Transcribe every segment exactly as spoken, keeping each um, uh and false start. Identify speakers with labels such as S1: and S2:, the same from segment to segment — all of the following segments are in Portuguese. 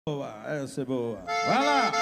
S1: Boa, essa é boa. Vai lá!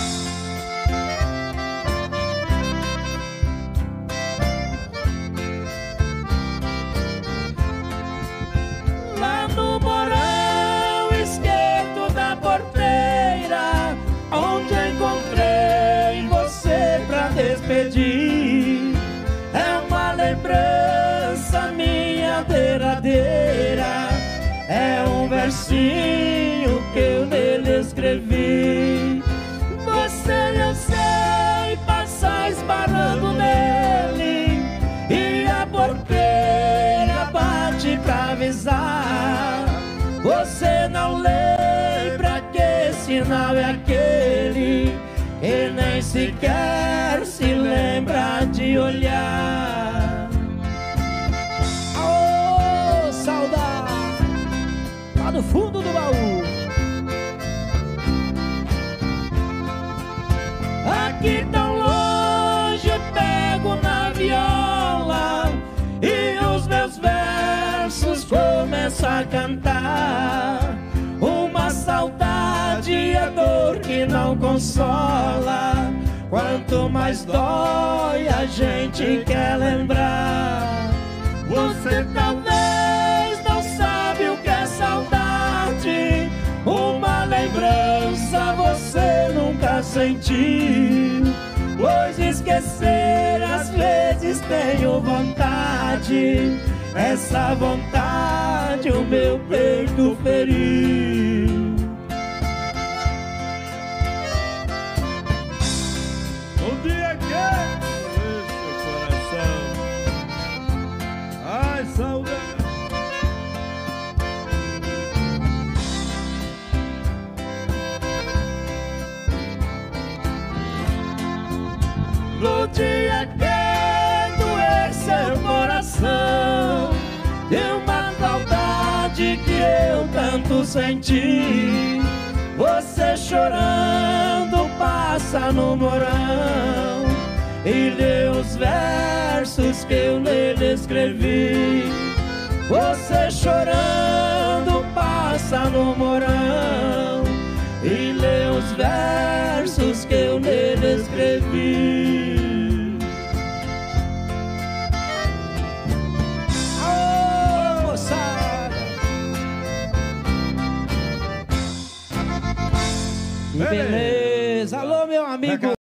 S2: Lá no morão esquerdo da porteira, onde encontrei você pra despedir, é uma lembrança minha derradeira, é um versinho que eu nele escrevi. Você, eu sei, passa esbarrando nele, e a porteira bate pra avisar. Você não lembra que sinal é aquele, e nem sequer se lembra de olhar.
S3: Ô, saudade, lá no fundo do baú.
S2: Aqui tão longe pego na viola, e os meus versos começam a cantar. Uma saudade é dor que não consola, quanto mais dói a gente quer lembrar. Você talvez não sabe o que é saudade, uma lembrança você nunca sentiu, pois esquecer às vezes tenho vontade, essa vontade o meu peito feriu.
S1: Um dia quente esse coração. Ai, saudade.
S2: No dia que doer seu coração, de uma saudade que eu tanto senti, você chorando passa no morão e lê os versos que eu nele escrevi. Você chorando passa no morão e lê os versos que eu nele escrevi.
S3: Ô, moçada, que beleza. Alô, meu amigo.